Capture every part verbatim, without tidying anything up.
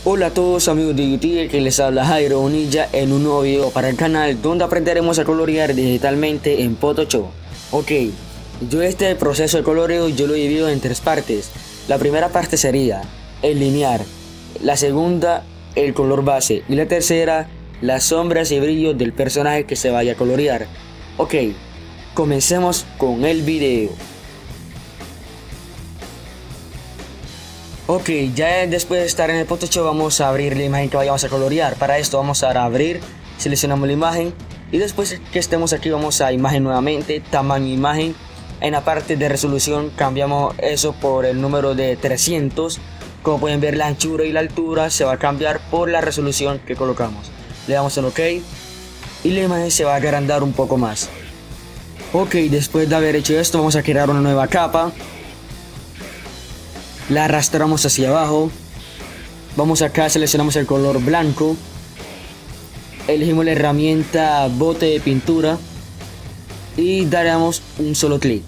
Hola a todos amigos de YouTube, que les habla Jairo Ninja en un nuevo video para el canal donde aprenderemos a colorear digitalmente en Photoshop. Ok, yo este proceso de coloreo yo lo he dividido en tres partes. La primera parte sería el linear, la segunda el color base y la tercera las sombras y brillos del personaje que se vaya a colorear. Ok, comencemos con el video. Ok, ya después de estar en el Photoshop vamos a abrir la imagen que vayamos a colorear. Para esto vamos a abrir, seleccionamos la imagen y después que estemos aquí vamos a imagen nuevamente, tamaño imagen. En la parte de resolución cambiamos eso por el número de trescientos. Como pueden ver, la anchura y la altura se va a cambiar por la resolución que colocamos. Le damos en OK y la imagen se va a agrandar un poco más. Ok, después de haber hecho esto vamos a crear una nueva capa. La arrastramos hacia abajo. Vamos acá, seleccionamos el color blanco. Elegimos la herramienta bote de pintura y daremos un solo clic.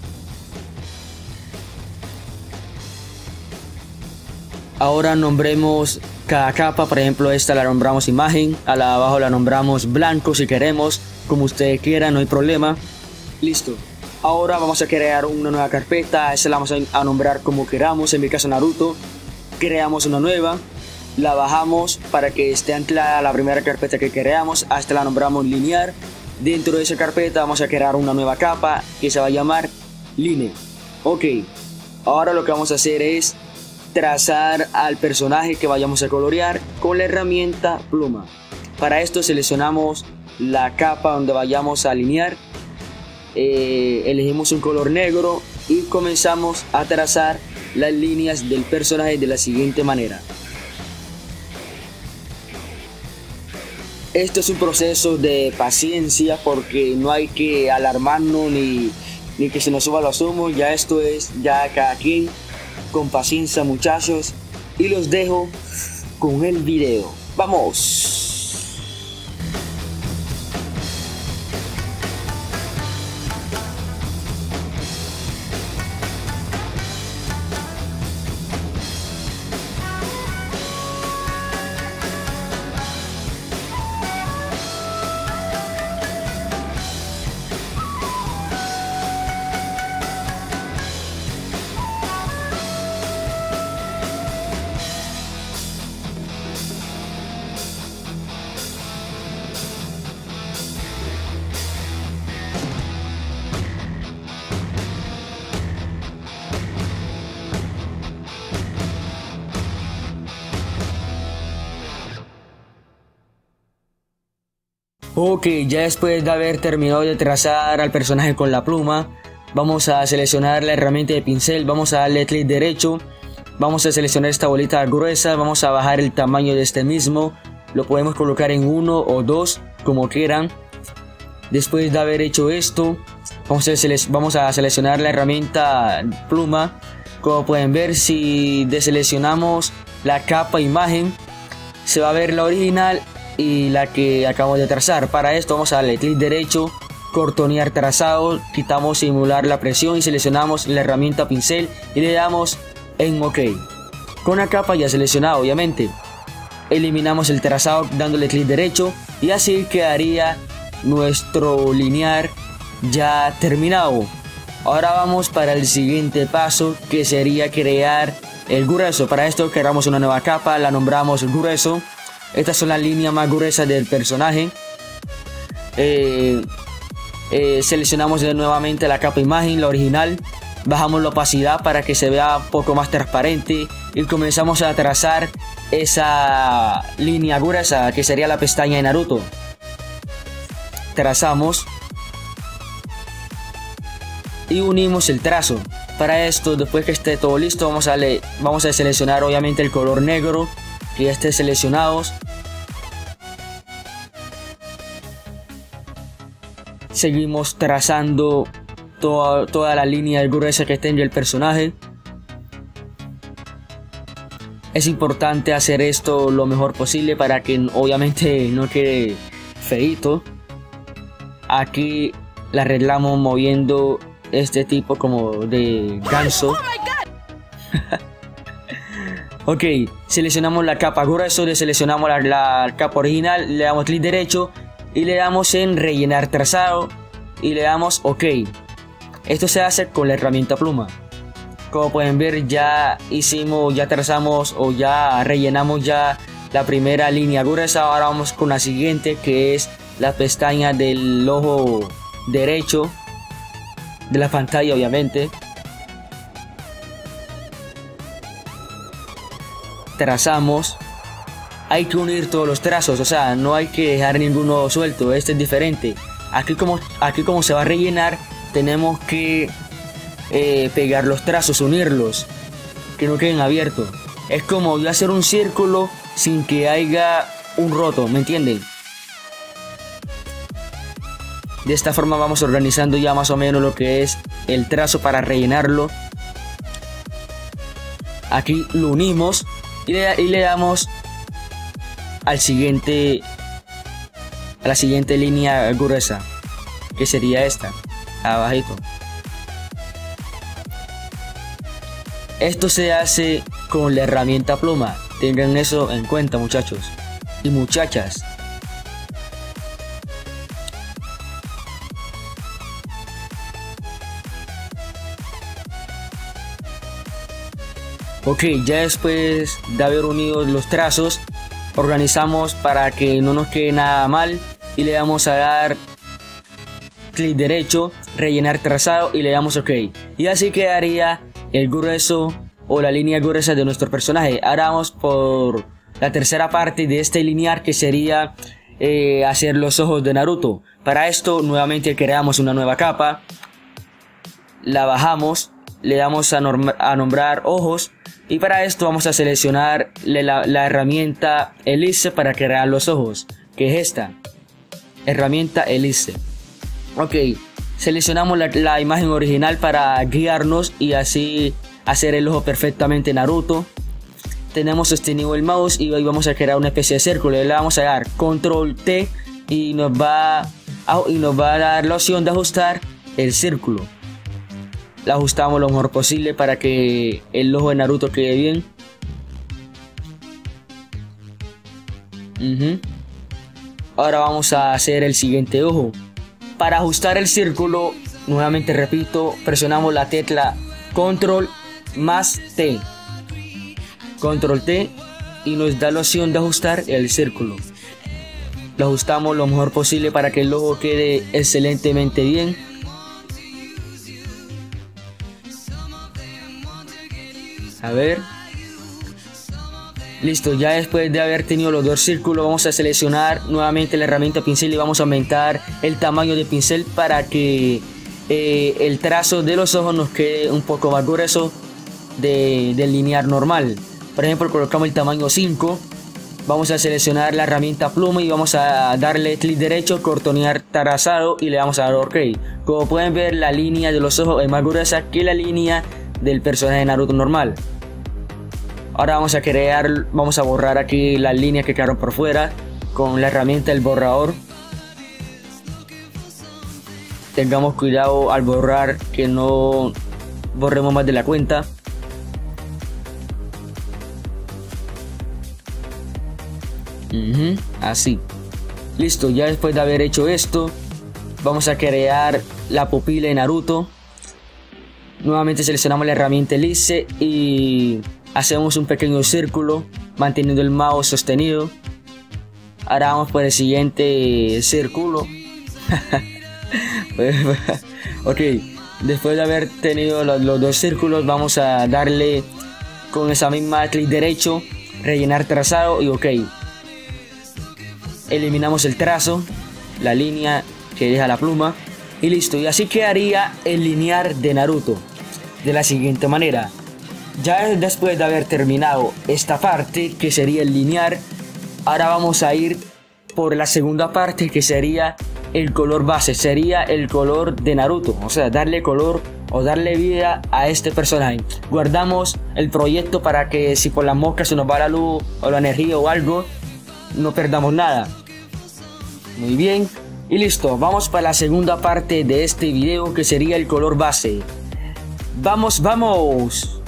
Ahora nombremos cada capa. Por ejemplo, esta la nombramos imagen, a la de abajo la nombramos blanco si queremos, como ustedes quieran, no hay problema. Listo. Ahora vamos a crear una nueva carpeta, esa la vamos a nombrar como queramos, en mi caso Naruto. Creamos una nueva, la bajamos para que esté anclada a la primera carpeta que creamos, hasta la nombramos linear. Dentro de esa carpeta vamos a crear una nueva capa que se va a llamar line. Ok, ahora lo que vamos a hacer es trazar al personaje que vayamos a colorear con la herramienta pluma. Para esto seleccionamos la capa donde vayamos a alinear. Eh, elegimos un color negro y comenzamos a trazar las líneas del personaje de la siguiente manera. Esto es un proceso de paciencia porque no hay que alarmarnos ni, ni que se nos suba los humos. Ya esto es ya cada quien con paciencia, muchachos, y los dejo con el video. ¡Vamos! Ok, ya después de haber terminado de trazar al personaje con la pluma, vamos a seleccionar la herramienta de pincel, vamos a darle clic derecho, vamos a seleccionar esta bolita gruesa, vamos a bajar el tamaño de este mismo, lo podemos colocar en uno o dos, como quieran. Después de haber hecho esto, vamos a, sele vamos a seleccionar la herramienta pluma. Como pueden ver, si deseleccionamos la capa imagen, se va a ver la original y la que acabamos de trazar. Para esto vamos a darle clic derecho, cortonear trazado, quitamos simular la presión y seleccionamos la herramienta pincel y le damos en OK. Con la capa ya seleccionada, obviamente, eliminamos el trazado dándole clic derecho y así quedaría nuestro linear ya terminado. Ahora vamos para el siguiente paso, que sería crear el grueso. Para esto creamos una nueva capa, la nombramos grueso. Estas son las líneas más gruesas del personaje. Eh, eh, seleccionamos de nuevamente la capa imagen, la original. Bajamos la opacidad para que se vea un poco más transparente. Y comenzamos a trazar esa línea gruesa que sería la pestaña de Naruto. Trazamos. Y unimos el trazo. Para esto, después que esté todo listo, vamos a, le vamos a seleccionar obviamente el color negro. Que ya esté seleccionados. Seguimos trazando toda, toda la línea gruesa que tenga el personaje. Es importante hacer esto lo mejor posible para que obviamente no quede feito. Aquí la arreglamos moviendo este tipo como de ganso. Ok, seleccionamos la capa grueso, deseleccionamos la, la capa original, le damos clic derecho y le damos en rellenar trazado y le damos OK. Esto se hace con la herramienta pluma. Como pueden ver, ya hicimos, ya trazamos o ya rellenamos ya la primera línea gruesa. Ahora vamos con la siguiente, que es la pestaña del ojo derecho de la pantalla, obviamente. Trazamos. Hay que unir todos los trazos, o sea, no hay que dejar ninguno suelto. Este es diferente. Aquí como, aquí como se va a rellenar, tenemos que eh, pegar los trazos, unirlos, que no queden abiertos. Es como yo hacer un círculo sin que haya un roto, ¿me entienden? De esta forma vamos organizando ya más o menos lo que es el trazo para rellenarlo. Aquí lo unimos y le, y le damos al siguiente, a la siguiente línea gruesa, que sería esta, abajito. Esto se hace con la herramienta pluma. Tengan eso en cuenta, muchachos y muchachas. Ok, ya después de haber unido los trazos, organizamos para que no nos quede nada mal y le damos a dar clic derecho, rellenar trazado y le damos OK. Y así quedaría el grueso o la línea gruesa de nuestro personaje. Ahora vamos por la tercera parte de este linear, que sería eh, hacer los ojos de Naruto. Para esto nuevamente creamos una nueva capa, la bajamos, le damos a, a nombrar ojos. Y para esto vamos a seleccionar la, la herramienta Elise para crear los ojos, que es esta herramienta Elise. Ok, seleccionamos la, la imagen original para guiarnos y así hacer el ojo perfectamente Naruto. Tenemos sostenido el mouse y hoy vamos a crear una especie de círculo. Le vamos a dar control T y nos va a, y nos va a dar la opción de ajustar el círculo. La ajustamos lo mejor posible para que el ojo de Naruto quede bien. Uh-huh. Ahora vamos a hacer el siguiente ojo. Para ajustar el círculo, nuevamente repito, presionamos la tecla Control más T. Control T y nos da la opción de ajustar el círculo. Lo ajustamos lo mejor posible para que el ojo quede excelentemente bien. A ver. Listo, ya después de haber tenido los dos círculos, vamos a seleccionar nuevamente la herramienta pincel y vamos a aumentar el tamaño de pincel para que eh, el trazo de los ojos nos quede un poco más grueso de, del linear normal. Por ejemplo, colocamos el tamaño cinco. Vamos a seleccionar la herramienta pluma y vamos a darle clic derecho, cortonear trazado y le vamos a dar OK. Como pueden ver, la línea de los ojos es más gruesa que la línea del personaje de Naruto normal. Ahora vamos a crear, vamos a borrar aquí las líneas que quedaron por fuera con la herramienta del borrador. Tengamos cuidado al borrar, que no borremos más de la cuenta. Uh-huh, así. Listo, ya después de haber hecho esto, vamos a crear la pupila de Naruto. Nuevamente seleccionamos la herramienta Elise y hacemos un pequeño círculo manteniendo el mouse sostenido. Ahora vamos por el siguiente círculo. Ok, después de haber tenido los, los dos círculos, vamos a darle con esa misma clic derecho, rellenar trazado y OK. Eliminamos el trazo, la línea que deja la pluma y listo. Y así quedaría el linear de Naruto de la siguiente manera. Ya después de haber terminado esta parte, que sería el linear, ahora vamos a ir por la segunda parte, que sería el color base, sería el color de Naruto, o sea, darle color o darle vida a este personaje. Guardamos el proyecto para que si por las moscas se nos va la luz o la energía o algo, no perdamos nada. Muy bien, y listo, vamos para la segunda parte de este video, que sería el color base. Vamos, vamos.